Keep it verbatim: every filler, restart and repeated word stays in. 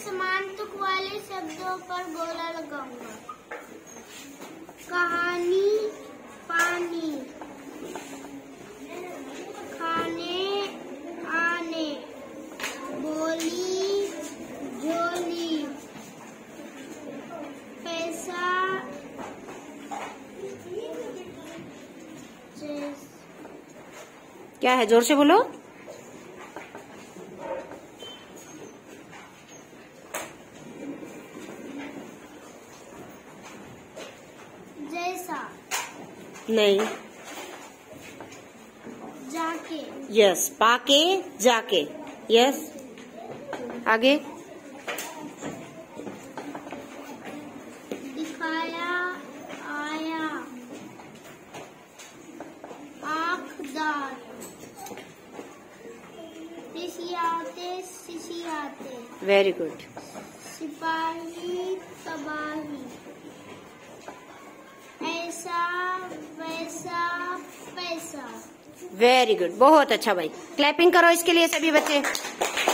समान तुक वाले शब्दों पर गोला लगाऊंगा। कहानी, पानी, खाने, आने, बोली, झोली, पैसा, क्या है? जोर से बोलो। जैसा, नहीं। जाके, यस। पाके, जाके, यस। आगे। दिखाया, आया, आँखदार, सिसियाते, सिसियाते, वेरी गुड। सिपाही, तबाही, ऐसा, वैसा, पैसा। वेरी गुड, बहुत अच्छा भाई। क्लैपिंग करो इसके लिए सभी बच्चे।